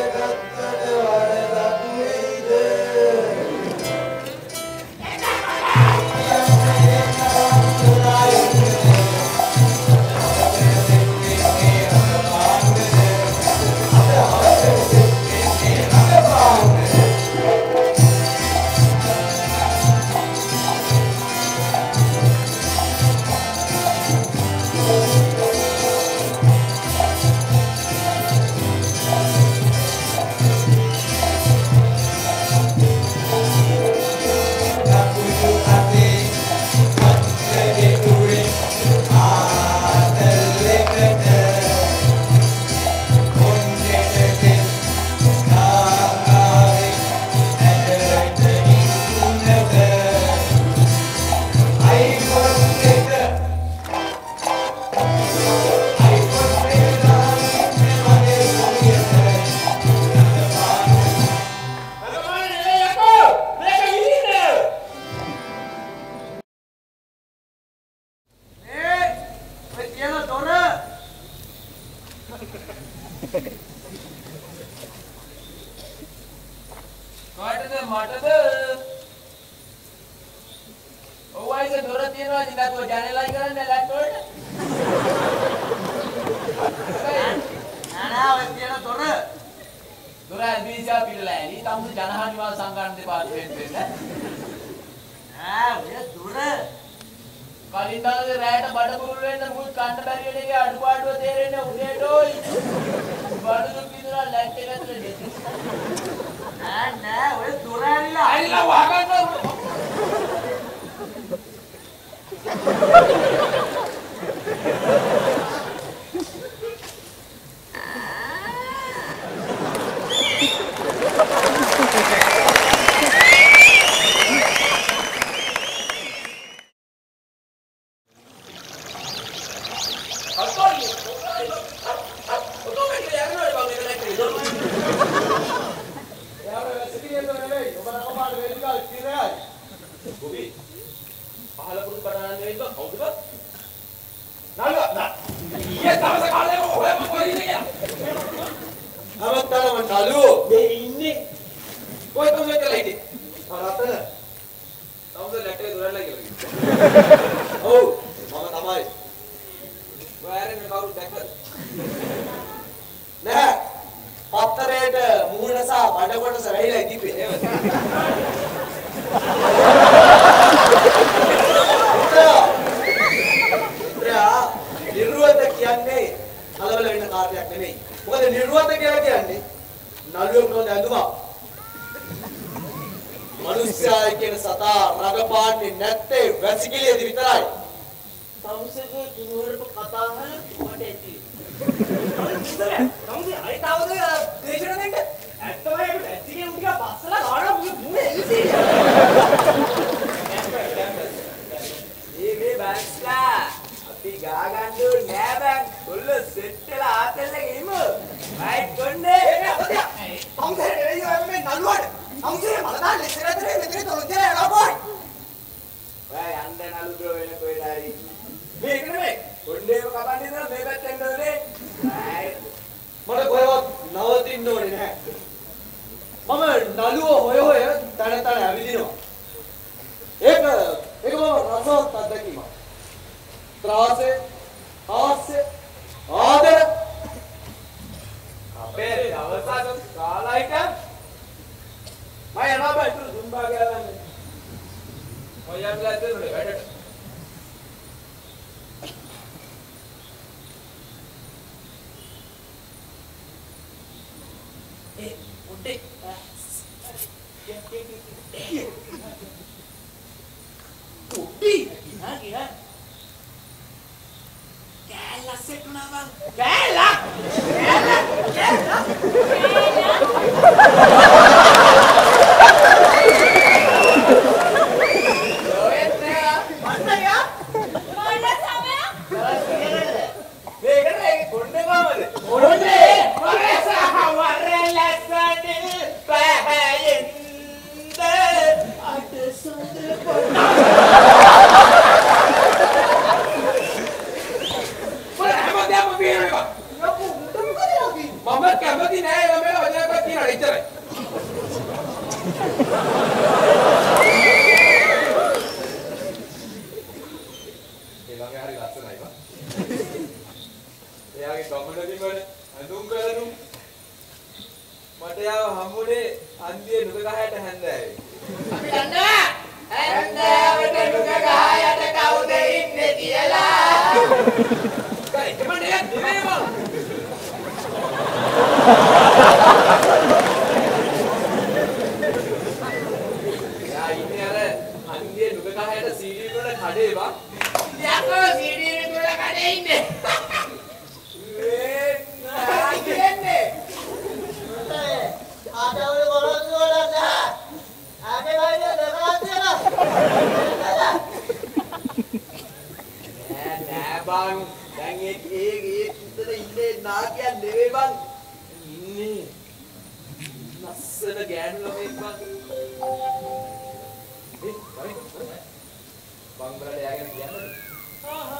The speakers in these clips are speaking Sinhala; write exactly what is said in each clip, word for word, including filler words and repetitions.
Mama kemana sih nih? Mama එයාව හම්බුනේ හන්දියේ නුග ගහයට හැන්දෑවේ. අපි දන්නවා හැන්දෑවට නුග ගහයට කවුද ඉන්නේ කියලා. කයි එමනේ නෙවෙයි මං. යා ඉන්නේ අර හන්දියේ නුග ගහයට සීඩී වල කඩේ වා. යකෝ සීඩී වල කඩේ ඉන්නේ. ඒ නා කියන්නේ. ආදවල කොරොස් වල දා. ආගේ වයිද දෙකක් තියලා. නෑ නෑ බං. දැන් ඒ ඒ ඒ උත්තර ඉන්නේ නා කියන්නේ නෙවෙයි බං. ඉන්නේ ලස්සන ගෑනු ළමෙක් බං. ඒ වයි බං බරට යාගෙන කියන්නද? හා හා.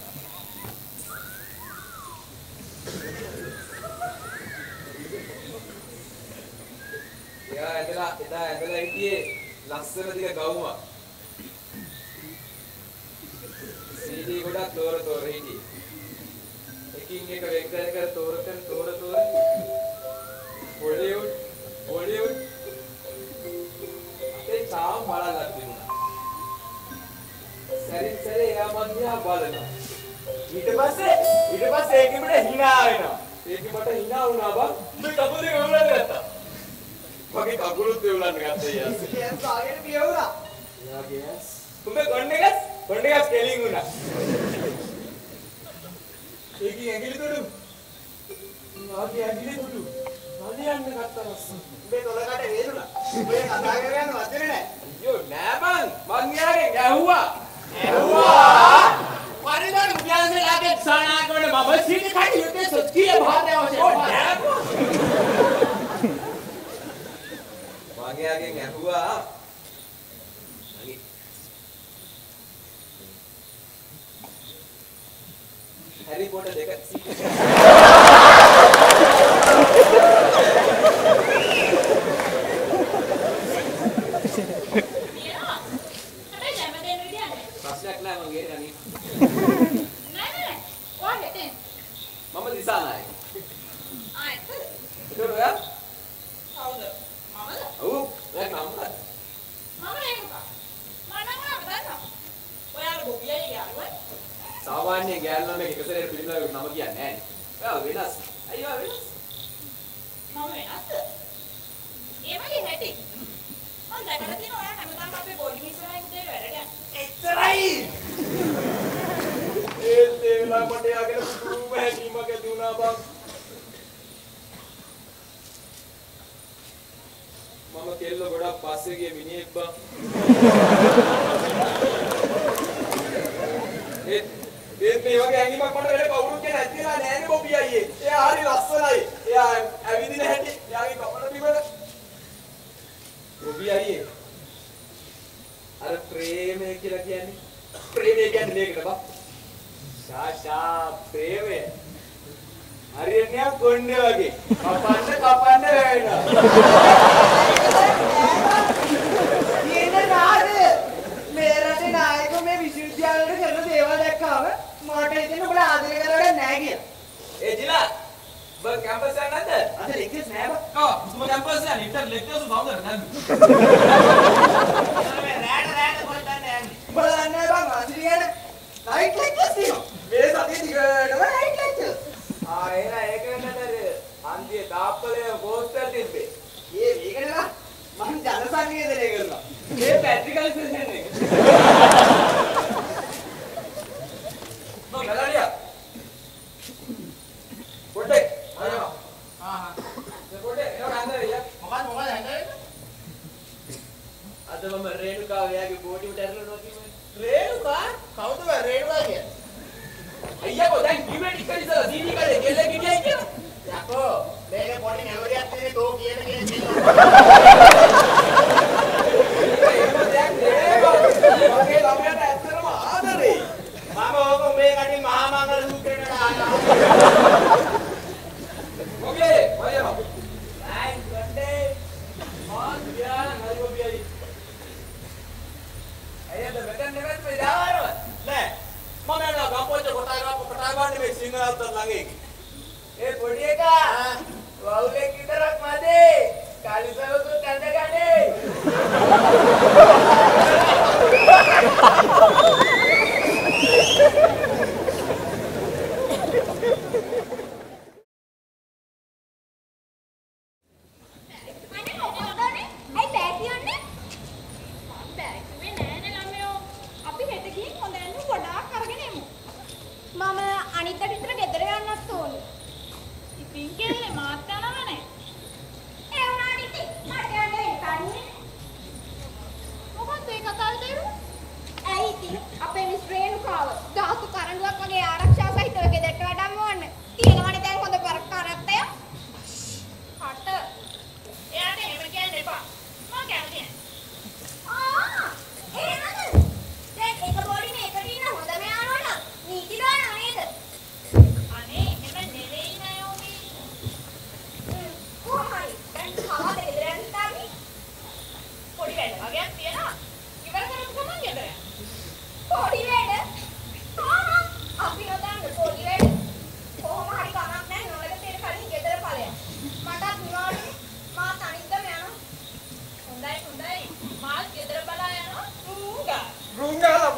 එයා ඇදලා එදා ඇදලා හිටියේ ලස්සන දිග ගවුමක්. සීඩී ගොඩක් තෝර තෝර හිටියේ. එකින් එක වෙන් කර කර තෝර කර තෝර තෝර හොලිවුඩ් හොලිවුඩ් ඒ තාම බලලා තිබුණා. සැරින් සැරේ එයා මන් දිහා බලනවා. ඊට පස්සේ ඊට පස්සේ ඒකෙ මට hina වෙනවා. ඒකෙ මට hina වුණා බං. මේ කකුල් දෙක උරලා ගත්තා. මගේ කකුලුත් වෙවුලන්න ගත්තා ඊයස්. ඊයස් ආගෙන පියවුණා. එයාගේ ඇස්. උඹේ කොණ්ඩේකස් කොණ්ඩේකස් කෙලින් වුණා. ඒකේ ඇඟිලි තුඩු. නාගේ ඇඟිලි තුඩු. හරියන්න ගත්තා ලස්සන. උඹේ තොලකට වේදුණා. උඹේ කතා කරගෙන වදිනේ නැහැ. අයියෝ නෑ බං. මං යාගෙන් ඇහුවා. ඇහුවා. පරිදාන මුලින්ම ලාගේ සානාකවල මම සීනි කඩි යුත්තේ සත්‍ය භාරය අවශ්‍යයි. ඔව් නෑ බං. මං යාගෙන් ඇහුවා. අනි හැරි පොටර් දෙක සීනි ප්‍රශ්නයක් නෑ මං ගේ ගනි. නෑ නෑ. ඔයා හෙටෙන්. මම දිසානායක. ආ එතන. ඒක ඔයා? කවුද? මමද? ඔව්. ඔයා නම්ද? මම නේ පුතා. මම නම් ඔයාව දන්නවා. ඔයාලා ගොපියයි යාළුවා. සාමාන්‍ය ගෑනු ළමෙක් එක සැරේට පිළිමයක් නම කියන්නේ නෑනේ. ඔයා වෙනස්. අයියෝ වෙනස්. මම වෙනස්ද? ඒ වගේ හැටි. මම දැකලා තියෙනවා ඔයා හැමදාම අපේ බෝඩින් ඉස්සරහින් උදේ වැඩට යනවා. එච්චරයි. ඒ දේලා මට යාගෙන පුදුම හැකීමක් ඇති වුණා බං. මම කෙල්ල ගොඩක් පස්සේ ගිය මිනිහෙක් බං. ඒ ඒ මේ වගේ ඇඟිමක් මට වෙලේ කවුරුත් කියන ඇත්තලා නෑනේ බොබි අයියේ. එයා හරි ලස්සනයි. එයා ඇවිදින හැටි, එයාගේ කපල බිමල. බොබි අයියේ. අර ප්‍රේමය කියලා කියන්නේ ප්‍රේමය කියන්නේ මේකට බා. ශාෂා ප්‍රේමය. හරියන්නේ කොණ්ඩේ වගේ. කපන්න කපන්න වෙනවා. කියන නාද මේ රටේ නායකෝ මේ විශ්වවිද්‍යාලවල කරන දේවල් දැක්කම මට හිතෙන්නේ ඔබලා ආදරය කරවන්න නැහැ කියලා. ඒ ජිලා බං කැම්පස් එක නැද්ද? අද ලෙක්චර්ස් නැහැ බං. ඔව් මුතුම කැම්පස් එක ඉතින් ලෙක්චර්ස් සවුද නැද්ද? මේ රැට රැට කොහෙන්ද යන්නේ? ඔබලා දන්නේ නැහැ බං ආසිරි ගැන. නයිට් ලෙක්චර්ස් තියෙනවා. මේ සතිය දිගටම නයිට් ලෙක්චර්ස්. ආ එන ඒක වෙනතර අන්තියේ තාප්පලේ පෝස්ටර් තිබ්බේ. ඒ මේක නේ මම ජන සංවේදනය කරනවා. මේ පැට්‍රිකල් සෙෂන් එක. මම ගලඩියා. පොඩ්ඩක් ආවා. ආ හා. ඒ පොඩ්ඩක් එනවා හන්දරියා. මොකක්ද මොකක්ද හඳන්නේ? අද මම රේණුකාව එයාගේ බෝඩියට ඇරලනවා කිව්වේ. රේණුකා? කවුද බං රේණුකා කියන්නේ? අයියෝ දැන් කිව්වේ ටික ඉස්සලා සීනි කඩේ ගෙල්ලෙක් හිටියයි කියලා. යකෝ මේකේ පොඩි මෙලෝඩියක් තියෙන්නේ තෝ කියන කියන තියෙනවා. ඒක දැන් දේවා. මගේ ළමයාට ඇත්තටම ආදරේ. මම ඕක මේ කටින් මහා මංගල සූත්‍රයට දානවා. ඔකේ අයියෝ. නයිස් කොණ්ඩේ. මාන් ගියා හරි බොබියයි. අයියද මෙතන නෙවෙයි මේ දාවරව. නෑ. මම යනවා ගම්පොච්ච කොටා ගාප කොටා ගන්න මේ සිංහලත් ළඟ ඒක. ඒ පොඩි එකා වවුලෙක් විතරක් මදේ.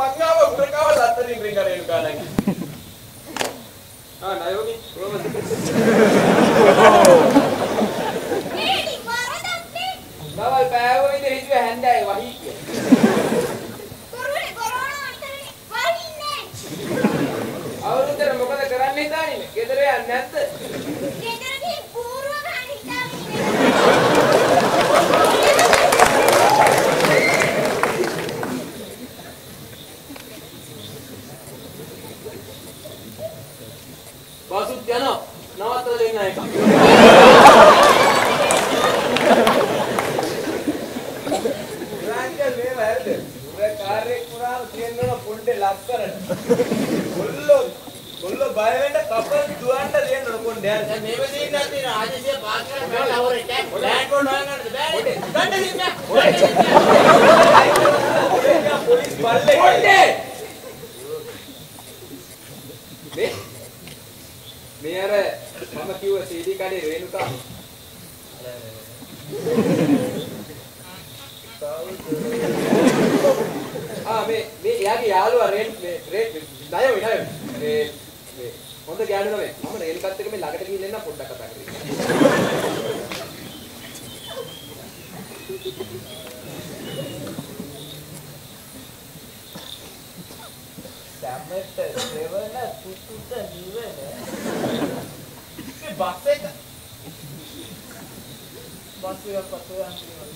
මංගාව උරකාව ලත්තරින් රින් කරේනු කාලයි. ආ නයෝනි කොහොමද? මේ ඉවරදක්නේ. නවල් පෑවෝ ඉඳ හිතුව හැන්දෑයි වහී කිය. කොරුනේ කොරෝනා අන්තරේ වහින්නේ. අවුරුද්දට මොකද කරන්න හිතාන්නේ? ගෙදර යන්නේ නැද්ද? ගෙදරදී පූර්ව ගන්න හිතාන්නේ. බසුත් යනවා. නවත්තලා දෙන්න එක. රාජ්‍ය මේ වැරද. උඹේ කාර්යයක් පුරාම තියෙනවා පොඩ්ඩේ ලස්සනට. කොල්ලෝ කොල්ලෝ බය වෙන්න කපල් දුවන්න දෙන්න පොඩ්ඩේ. දැන් මේව දෙන්නත් තියෙන ආජසිය පාස් කරලා බෑ ලවරේ ටැක්. ලෑන්ඩ් රෝඩ් හොයන්නද බෑනේ. ගන්න දෙන්න. පොලිස් බල්ලේ. පොඩ්ඩේ. මේ මේ අර මම කිව්ව සීඩී කඩේ රේණුකා ආ මේ මේ එයාගේ යාළුවා රේන් මේ රේ ණය වේ ණය මේ මේ හොඳ ගෑනු නම මම රේණුකත් එක්ක මේ ළඟට ගිහින් එන්න පොඩ්ඩක් කතා කරේ සම්මත සෙවන පුතුට නිවන මේ බස් එක බස් එක පස්සේ යන්නේ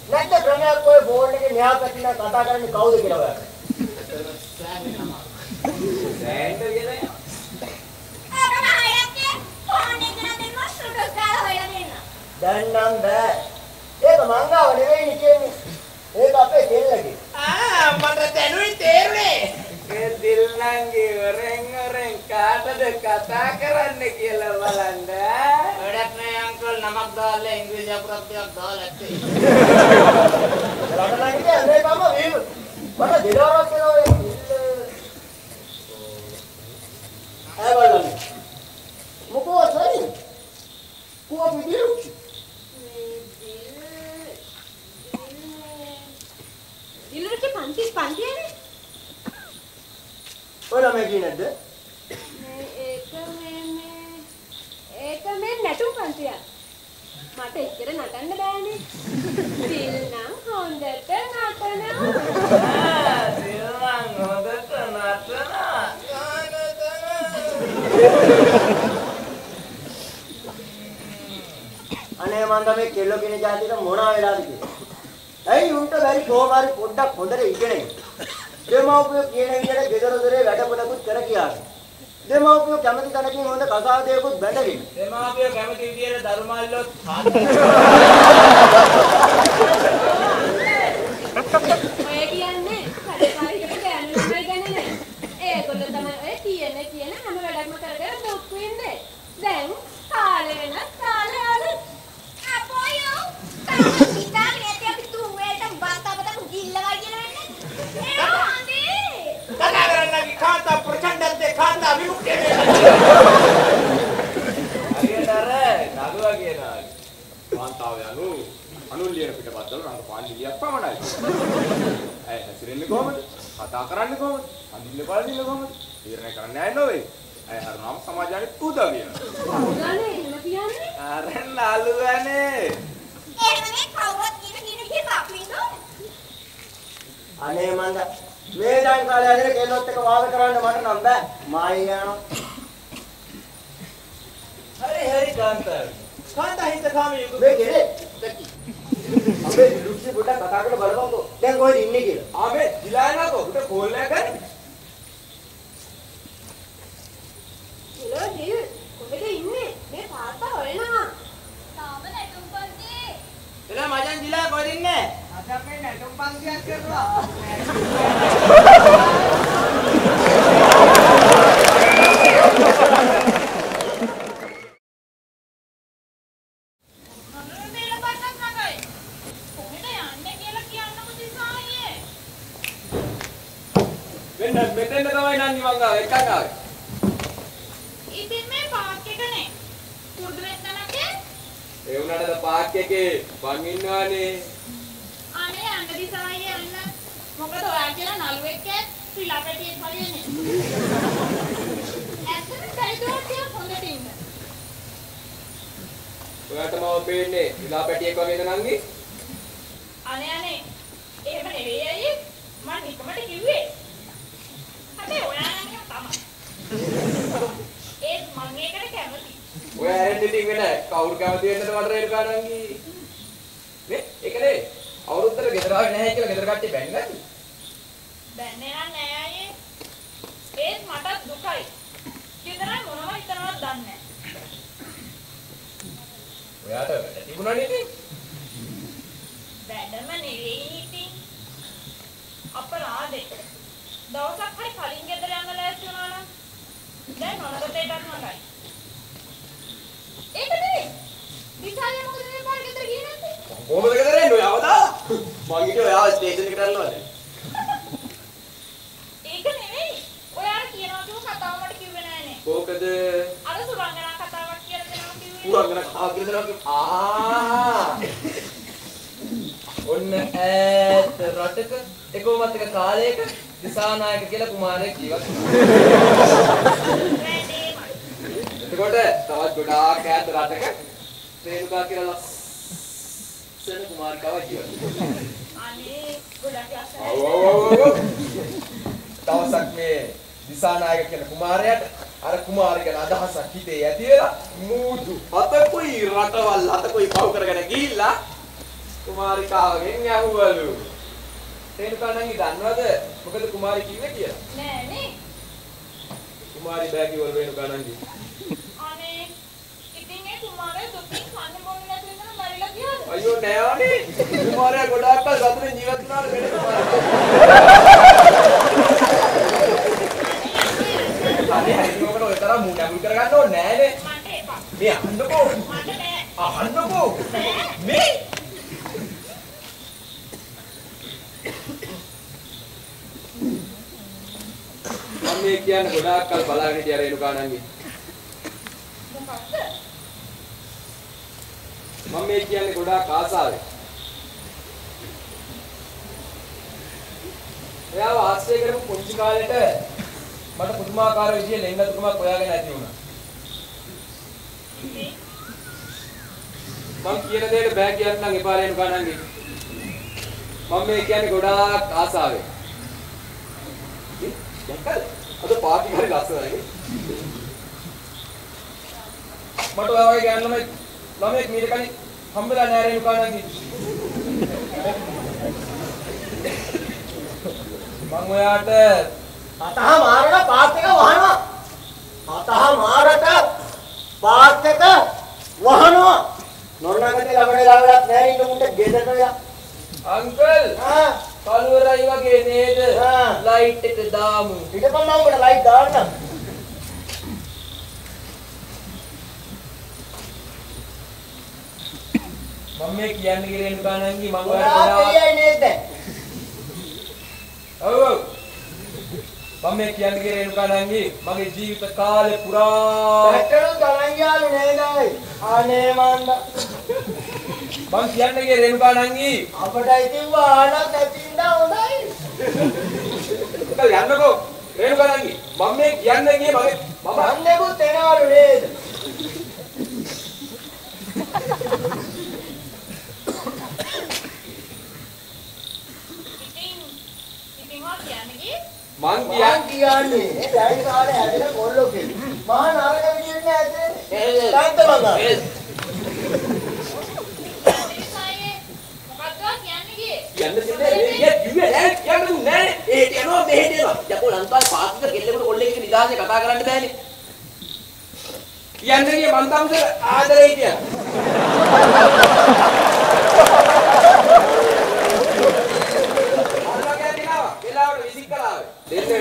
නැත්නම් ක්‍රමයක් ඔය ෆෝන් එකේ මෙහා පැත්තෙන් කතා කරන්නේ කවුද කියලා ඔයාලා. සෑන්ඩ් කියලා. දැන් නම් බෑ. ඒක මංගාව නෙවෙයි කියන්නේ. ඒක අපේ කෙල්ලගේ. ආ මට දැනුයි තේරුනේ. ඒ දිල්නන්ගේ වරෙන් වරෙන් කාටද කතා කරන්න කියලා බලන්න. වැඩක් නෑ අංකල් නමක් දාලා ඉංග්‍රීසි අකුරක් ටිකක් දාලා ඇත්තේ. රටලා කියන්නේ මේකම වීම. මට දෙදවරක් වෙනවා ඒ අය බලන්න. මොකෝ සරි? කොහොම විදියට? දිලුරේ පන්ති පන්තියනේ. ඔය ළමයි කියනද? ඒක මේ මේ ඒක මේ නැටුම් පන්තියක්. මට එච්චර නටන්න බෑනේ. දිල් නම් හොඳට නටනවා. ආ දිල්නන් හොඳට නටනවා. අනේ මන්ද මේ කෙල්ලෝ කියන જાතියට මොනවා වෙලාද කියලා. ඇයි උන්ට බැරි කොහොම හරි පොඩ්ඩක් හොඳට ඉගෙන ගන්න. දෙමව්පියෝ කියන විදිහට ගෙදර දොරේ වැඩපොලකුත් කර කියාගෙන. දෙමව්පියෝ කැමති තැනකින් හොඳ කසාදයකුත් බැඳගෙන. දෙමාපියෝ කැමති විදියට ධර්මල්ලොත් ඔය කියන්නේ කඩකාරියකට යන්නේ ගැනනේ. ඒගොල්ලෝ තමයි ඔය කියන කියන හැම වැඩක්ම කරගෙන දුක් විඳින්නේ. දැන් කාලේ වෙනස් කාලේ අලු අපෝයෝ තාම හිතා නැති අපි තුන් වේලට බන්තාවතක් ගිල්ලවයි කියලා වෙන්නේ. ඒ හොඳේ. කතා කරන්නගේ කාන්තා ප්‍රචණ්ඩන්තේ කාන්තා විමුක්තිය වේ. හරියට අර නළුවා කියනවා. කාන්තාව යනු අනුන් ලියන පිටපත්වල රංගපාන ලියක් පමණයි. ඇයි හැසිරෙන්නේ කොහමද? කතා කරන්නේ කොහමද? අඳින්න බලන්නේ කොහමද? තීරණය කරන්නේ නැහැ නෝවේ. ඇයි හරනම් සමාජයට උදව් වෙනවා. උගානේ එහෙම කියන්නේ. අර නළුවානේ. එහෙමනේ කවුරුත් කියන කියන විදිහට අපිනෝ. අනේ මන්ද මේ දැන් කාලේ ඇදලා කෙල්ලොත් එක වාද කරන්න මට නම් බෑ. මායි යනවා. හරි හරි කාන්තාව. කාන්තා හිත කාමී යුග. මේ කෙරේ දැකි. අපේ දුක්ෂි පොඩ්ඩක් කතා කරලා බලපන්කෝ. දැන් කොහෙද ඉන්නේ කියලා. ආමේ දිලානකෝ උට කෝල් එකක් ගන්න. එළෝ දිල් කොහෙද ඉන්නේ? මේ තාත්තා හොයනවා. තාම නැටුම් පන්තියේ. එලා මචං දිලා කොහෙද ඉන්නේ? අද මේ නැටුම් පන්තියක් කරනවා. මෙන්න මෙතෙන්ද තමයි නංගි මං ආවේ එකක් ආවේ. ඉතින් මේ පාක් එකනේ. පුරුදු වෙන්න නැකේ? ඒ උනාට පාක් එකේ බං ඉන්නවනේ. අනේ අඟ දිසායි යන්න. මොකද ඔයා කියලා නළුවෙක් ශ්‍රී ලංකාවේ පරියන්නේ. ඇත්තටම කයිදෝටිය හොඳට ඉන්න. ඔයාට මම පේන්නේ විලා පැටියෙක් වගේද නංගි? අනේ අනේ. එහෙම නෙවෙයි අයියේ. මම නිකමට කිව්වේ. අනේ ඔයා නම් තමයි. ඒත් මම මේකට කැමති. ඔය ඇරෙන්න ඉතින් වෙන කවුරු කැමති වෙන්නද මට රේරුකා නංගි? නේ ඒකනේ අවුරුද්දට ගෙදර ආවේ නැහැ කියලා ගෙදර කට්ටිය බැන්නද? බැන්නේ නෑ අයියේ. ඒත් මට දුකයි. ගෙදර මොනවද හිතනවද දන්නේ නෑ. ඔයාට වැඩ තිබුණානේ ඉතින්. වැඩම නෙවෙයි ඉතින්. අපරාධේ. දවසක් හරි කලින් ගෙදර යන්න ලෑස්ති වුණා නම් දැන් නොනගතේටත් හොඳයි. ඒක නෙවෙයි. විචාරය මොකද මේ පාර ගෙදර ගියේ නැත්තේ? කොහොමද ගෙදර එන්නේ ඔයාව දාලා? මං හිතුවේ ඔයාව ස්ටේෂන් එකට අල්ලවද? ඒක නෙවෙයි. ඔයාලා කියනවා කිව්ව කතාව මට කිව්වේ නෑනේ. කොහොකද? අර සුරංගනා කතාවක් කියලා දෙනවා කිව්වේ. උරංගන කතා කියලා දෙනවා. ආ! ඔන්න ඈත රටක එකවමත් එක කාලයක දිසානායක කියලා කුමාරයෙක් ජීවත් වැඩේමයි. එතකොට තවත් ගොඩාක් ඈත රටක රේණුකා කියලා ලස්සන කුමාරිකාවක් ජීවත් අනේ ගොඩක් ලස්සනයි. ඔව් ඔව් ඔව්. දවසක් මේ දිසානායක කියන කුමාරයාට අර කුමාරිය ගැන අදහසක් හිතේ ඇති වෙලා මූදු හතකුයි රටවල් හතකුයි පහු කරගෙන ගිහිල්ලා කුමාරිකාවගෙන් ඇහුවලු. රේණුකා නංගි දන්නවද මොකද කුමාරි කිව්වේ කියලා? නෑනේ. කුමාරි බෑ කිව්වලු රේණුකා නංගි. අනේ ඉතින් ඒ කුමාරයා දුකින් කන්න බොන්න නැති වෙනවා මරිලා ගියාද? අයියෝ නෑවනේ. කුමාරයා ගොඩාක් කල් සතුටින් ජීවත් වුණාද වෙන කුමාරයා. අනේ හරියටම ඔය තරම් මූණ අඟුල් කරගන්න ඕනේ නෑනේ. මට එපා. මේ අහන්නකෝ. මට බෑ. අහන්නකෝ. මේ මම මේ කියන්නේ ගොඩාක් කල් බලාගෙන හිටියා රේණුකා නංගි. මොකක්ද? මම මේ කියන්නේ ගොඩාක් ආසාවෙන්. එයාව ආශ්‍රය කරපු පුංචි කාලේට මට පුදුමාකාර විදිහේ ලෙන්ගතුකමක් හොයාගෙන ඇති වුණා. මම කියන දේට බෑ කියන්නම් එපා රේණුකා නංගි. මම මේ කියන්නේ ගොඩාක් ආසාවෙන්. දැක්කද? අද පාටි හරි ලස්සනයි. මට ඔය වගේ ගෑනු ළමයි ළමෙක් මීට කලින් හම්බෙලා නෑ රේණුකා නංගි. මම ඔයාට අතහ මාරට පාත් එක වහනවා. අතහ මාරට පාත් එක වහනවා. නොරණගතේ ළමඩේ ළමඩක් නැහැ ඉන්න මුන්ට ගෙදරට යා. අංකල් ආ කලුවරයි වගේ නේද? ආ. ලයිට් එක දාමු. ඊටපස්සේ මම උඹට ලයිට් දාන්නම්. මම මේ කියන්නේ කියලා රේණුකා නංගි මම ඔයාට ඔයා ගොඩාක් දෙයයි නේද? ඔව් ඔව් මම මේ කියන්නේ කියලා රේණුකා නංගි මගේ ජීවිත කාලේ පුරා පැටලු ගණන් යාලු නේදයි. අනේ මන්ද මම කියන්නේ කියලා රේණුකා නංගි අපට ඉතින් වාහනක් නැතිනම් හොඳයි. කල් යන්නකෝ රේණුකා නංගි මම මේ කියන්නේ ගියේ මගේ මම අන්නේකුත් එනවලු නේද? ඉතින් ඉතින් ඔයා කියන්නේ කි? මං මං කියන්නේ කියන්නේ දැන් කාලේ හැදෙන කොල්ලෝ කෙනෙක්. මහා නරක විදියට නෑ ඇත්තේ. තාන්ත මංගා. ඉතින් මොකක්ද ඔයා කියන්නේ කි? යන්න දෙන්නේ නේ කිව්වේ නෑ කියන්න දුන්නේ නෑ ඒට යනවා මෙහෙට යනවා යකෝ ලංකාවේ පාස්තික කෙල්ලෙකුට කොල්ලෙක්ගේ නිදාසේ කතා කරන්න බෑනේ කියන්නේ කිය මං තමස ආදරේ කියන අල්ලගෙන දිනවා වෙලාවට විසික් කලාවේ දෙන්න